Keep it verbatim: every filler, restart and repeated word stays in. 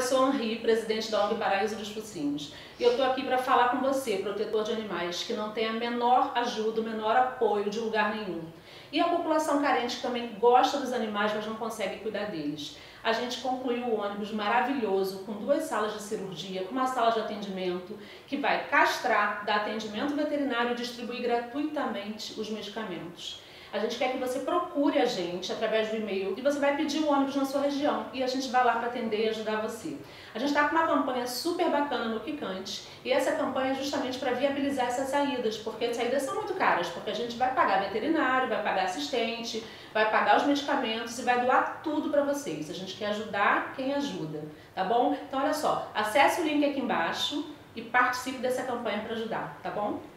eu sou Henri, presidente da O N G Paraíso dos Focinhos. E eu estou aqui para falar com você, protetor de animais, que não tem a menor ajuda, o menor apoio de lugar nenhum. E a população carente que também gosta dos animais, mas não consegue cuidar deles. A gente concluiu o ônibus maravilhoso, com duas salas de cirurgia, com uma sala de atendimento, que vai castrar, dar atendimento veterinário e distribuir gratuitamente os medicamentos. A gente quer que você procure a gente através do e-mail e você vai pedir o ônibus na sua região e a gente vai lá para atender e ajudar você. A gente está com uma campanha super bacana no Quicante e essa campanha é justamente para viabilizar essas saídas, porque as saídas são muito caras, porque a gente vai pagar veterinário, vai pagar assistente, vai pagar os medicamentos e vai doar tudo para vocês. A gente quer ajudar quem ajuda, tá bom? Então olha só, acesse o link aqui embaixo e participe dessa campanha para ajudar, tá bom?